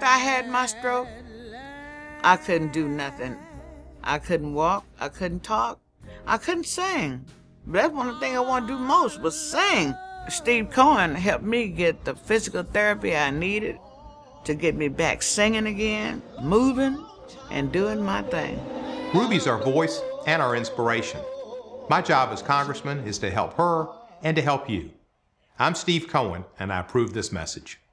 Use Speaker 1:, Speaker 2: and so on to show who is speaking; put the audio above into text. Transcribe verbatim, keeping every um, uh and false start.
Speaker 1: I had my stroke, I couldn't do nothing. I couldn't walk, I couldn't talk, I couldn't sing. That's one of the things I want to do most was sing. Steve Cohen helped me get the physical therapy I needed to get me back singing again, moving, and doing my thing.
Speaker 2: Ruby's our voice and our inspiration. My job as congressman is to help her and to help you. I'm Steve Cohen, and I approve this message.